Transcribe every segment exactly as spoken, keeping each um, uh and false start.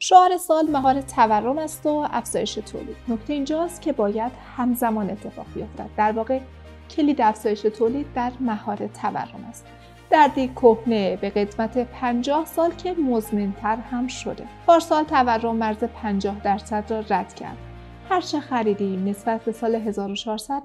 شعار سال مهار تورم است و افزایش تولید. نکته اینجاست که باید همزمان اتفاق بیفتد. در واقع کلید افزایش تولید در مهار تورم است. دردی کهنه به قدمت پنجاه سال که مزمن‌تر هم شده. پارسال تورم مرز پنجاه درصد را رد کرد. هرچه خریدیم نسبت به سال هزار و چهارصد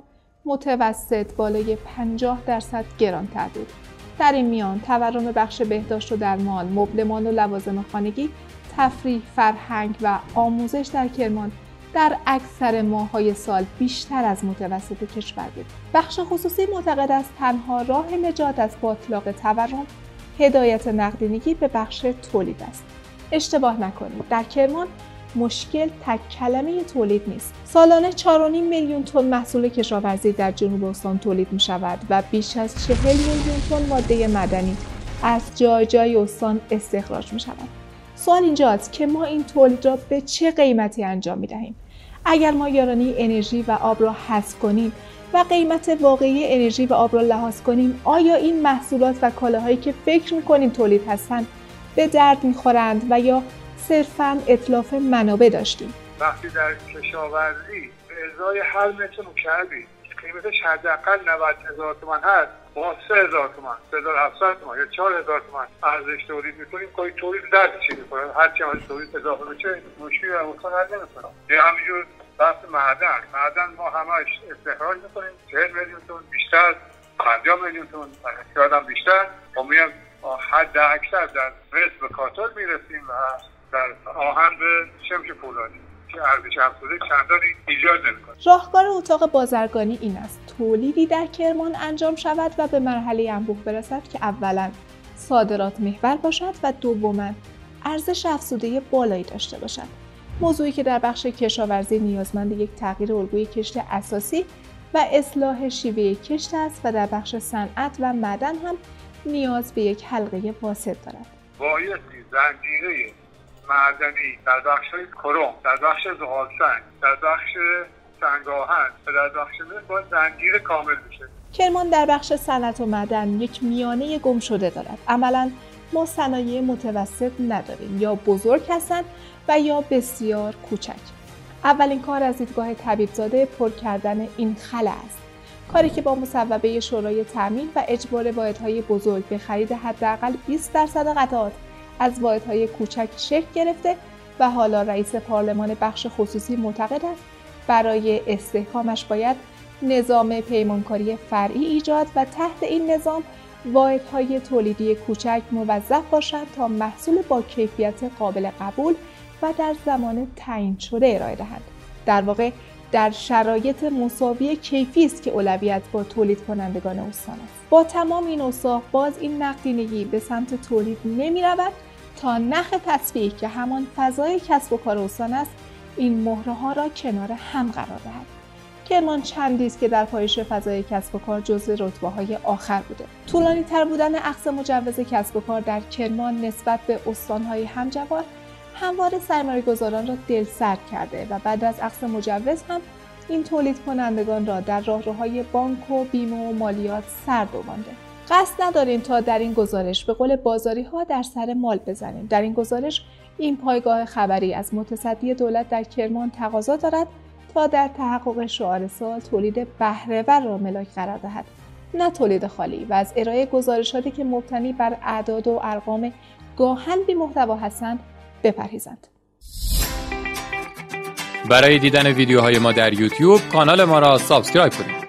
متوسط بالای پنجاه درصد گرانتر بود. در این میان تورم بخش بهداشت و درمان، مبلمان و لوازم خانگی، تفریح، فرهنگ و آموزش در کرمان در اکثر ماه‌های سال بیشتر از متوسط کشور بود. بخش خصوصی معتقد است تنها راه نجات از باتلاق تورم هدایت نقدینگی به بخش تولید است. اشتباه نکنید، در کرمان مشکل تک کلمه تولید نیست. سالانه چهار و نیم میلیون تن محصول کشاورزی در جنوب استان تولید می شود و بیش از چهل میلیون تن ماده معدنی از جای جای استان استخراج می شود. سوال اینجاست که ما این تولید را به چه قیمتی انجام می دهیم؟ اگر ما یارانه انرژی و آب را حذف کنیم و قیمت واقعی انرژی و آب را لحاظ کنیم، آیا این محصولات و کالاهایی که فکر می کنیم تولید هستند به درد می خورند و یا صرفاً اتلاف منابع داشتیم؟ وقتی در کشاورزی به ازای هر متر مکعبی قیمتش حداقل نود هزار تومان هست، با سه هزار تومان، سه هزار و هفتصد تومان یا چهار هزار تومان ارزش تولید می‌کنیم، کوئی تولید درد چی می‌کنه؟ هر چی از تولید اضافه بشه مشکلی در استان حل نمی‌کنه. یا همینجور بحث معدن، معدن ما همش استخراج می‌کنیم، چهل میلیون تن بیشتر، پنجاه میلیون تن، شاید هم بیشتر، ما میایم حد اکثر در مس به کاتال میرسیم و در آهن به شمش پولادی که ارزش افزوده چندانی ایجاد نمی‌کنه. راهکار اتاق بازرگانی این است تولیدی در کرمان انجام شود و به مرحله انبوه برسد که اولاً صادرات محور باشد و دوماً ارزش افزوده بالایی داشته باشد. موضوعی که در بخش کشاورزی نیازمند یک تغییر الگوی کشت اساسی و اصلاح شیوه کشت است و در بخش صنعت و معدن هم نیاز به یک حلقه واسط دارد. بایستی زنجیره معدنی در بخش‌های کروم، در بخش زغال‌سنگ، در بخش سنگ آهن و در بخش مس باید زنجیره کامل بشه. کرمان در بخش صنعت و معدن یک میانه گم شده دارد. عملاً ما صنایع متوسط نداریم، یا بزرگ هستند و یا بسیار کوچک. اولین کار از دیدگاه طبیبزاده پر کردن این خلا است. کاری که با مصوبه شورای تامین و اجبار واحدهای بزرگ به خرید حداقل بیست درصد قطعات از واحدهای کوچک شکل گرفته و حالا رئیس پارلمان بخش خصوصی معتقد است برای استحکامش باید نظام پیمانکاری فرعی ایجاد و تحت این نظام واحدهای تولیدی کوچک موظف باشند تا محصول با کیفیت قابل قبول و در زمان تعیین شده ارائه دهند. در واقع در شرایط مساوی کیفی است که اولویت با تولید کنندگان استان است. با تمام این اوصاف باز این نقدینگی به سمت تولید نمی رود تا نخ تسویه که همان فضای کسب و کار استان است این مهره ها را کنار هم قرار دهد. کرمان چندی است که در پایش فضای کسب و کار جزو رتبه های آخر بوده. طولانی تر بودن اخذ مجوز کسب و کار در کرمان نسبت به استان‌های همجوار همواره سرمایه‌گذاران را دلسرد کرده و بعد از اخذ مجوز هم این تولید کنندگان را در راهروهای بانک و بیمه و مالیات سر دوانده. قصد نداریم تا در این گزارش به قول بازاری ها در سر مال بزنیم. در این گزارش این پایگاه خبری از متصدی دولت در کرمان تقاضا دارد تا در تحقق شعار سال تولید بهره‌ور را ملاک قرار دهد، نه تولید خالی، و از ارائه گزارشاتی که مبتنی بر اعداد و ارقام گاهن بی محتوا هستند بپرهیزند. برای دیدن ویدیوهای ما در یوتیوب کانال ما را سابسکرایب کنید.